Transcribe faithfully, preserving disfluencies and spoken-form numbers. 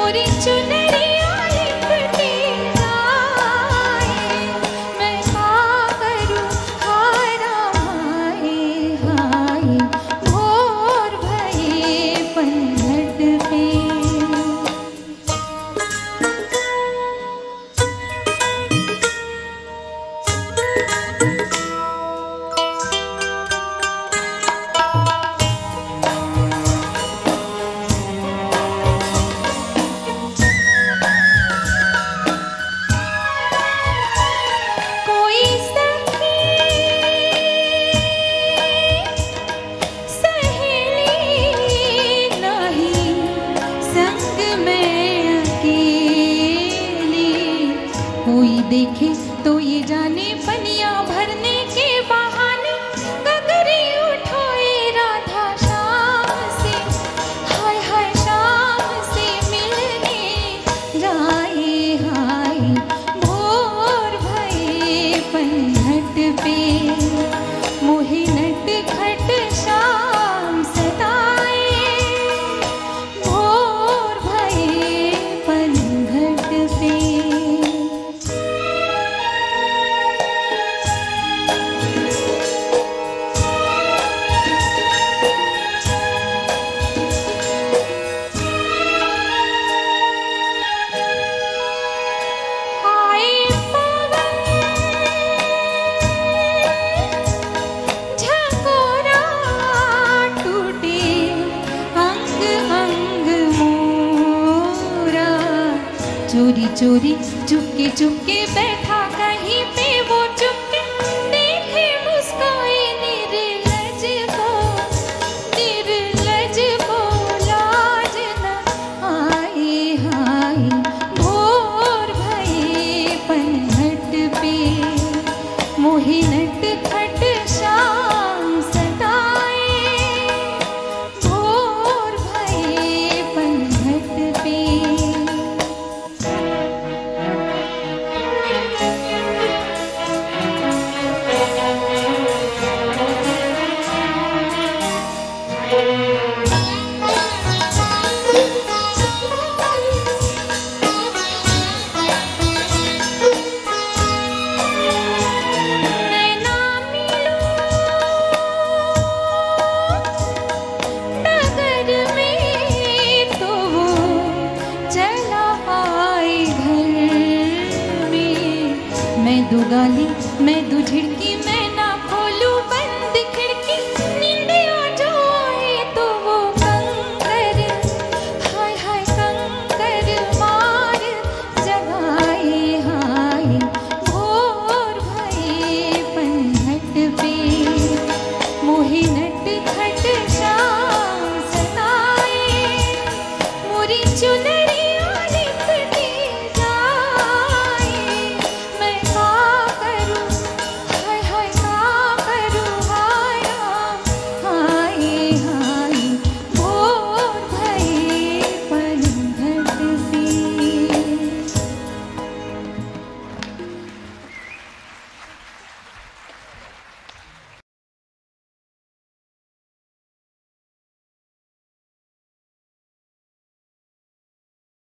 देखे तो ये जाने पनिया भरने के बहाने गगरी उठोए राधा शाम से, हाय हाय शाम से मिलने जाए, हाय भोर भये पनघट पे मोहे नट खट शाम सताए, भोर भये पनघट पे। चोरी चोरी चुपके चुपके बैठा कहीं पे वो चुपके, देखे मुस्काए निर्लज को, निर्लज को लाज न आए, हाय भोर भये पनघट पे मोहे नट खट शाम सताए, भोर भये पनघट पे। मैं दो गाली मैं दो झिड़की